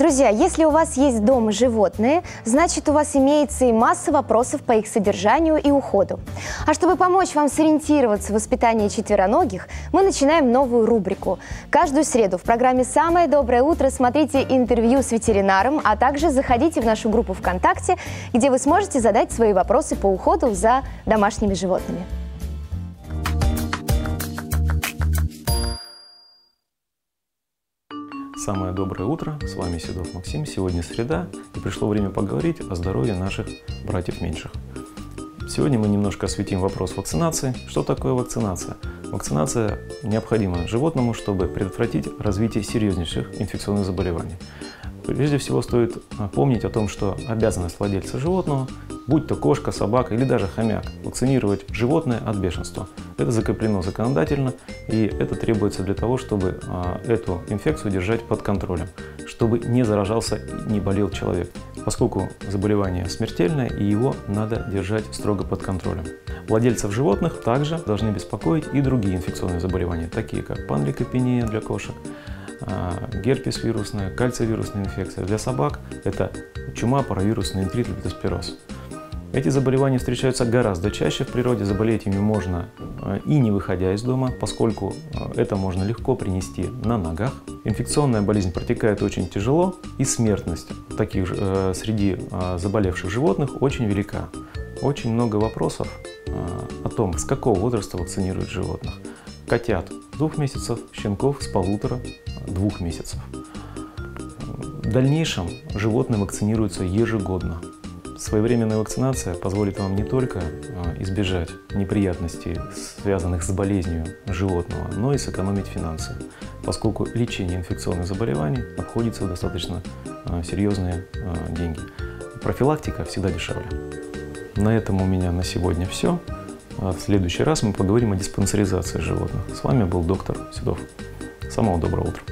Друзья, если у вас есть дома животные, значит, у вас имеется и масса вопросов по их содержанию и уходу. А чтобы помочь вам сориентироваться в воспитании четвероногих, мы начинаем новую рубрику. Каждую среду в программе «Самое доброе утро» смотрите интервью с ветеринаром, а также заходите в нашу группу ВКонтакте, где вы сможете задать свои вопросы по уходу за домашними животными. Самое доброе утро, с вами Седов Максим. Сегодня среда, и пришло время поговорить о здоровье наших братьев меньших. Сегодня мы немножко осветим вопрос вакцинации. Что такое вакцинация? Вакцинация необходима животному, чтобы предотвратить развитие серьезнейших инфекционных заболеваний. Прежде всего стоит помнить о том, что обязанность владельца животного, будь то кошка, собака или даже хомяк, вакцинировать животное от бешенства. Это закреплено законодательно, и это требуется для того, чтобы эту инфекцию держать под контролем, чтобы не заражался и не болел человек, поскольку заболевание смертельное, и его надо держать строго под контролем. Владельцев животных также должны беспокоить и другие инфекционные заболевания, такие как панлейкопения для кошек, герпес вирусная, кальцивирусная инфекция. Для собак это чума, паровирусный энтерит, лептоспироз. Эти заболевания встречаются гораздо чаще в природе, заболеть ими можно и не выходя из дома, поскольку это можно легко принести на ногах. Инфекционная болезнь протекает очень тяжело, и смертность среди заболевших животных очень велика. Очень много вопросов о том, с какого возраста вакцинируют животных. Котят 2 месяцев, щенков с 1,5–2 месяцев. В дальнейшем животные вакцинируются ежегодно. Своевременная вакцинация позволит вам не только избежать неприятностей, связанных с болезнью животного, но и сэкономить финансы, поскольку лечение инфекционных заболеваний обходится в достаточно серьезные деньги. Профилактика всегда дешевле. На этом у меня на сегодня все. В следующий раз мы поговорим о диспансеризации животных. С вами был доктор Седов. Самого доброго утра.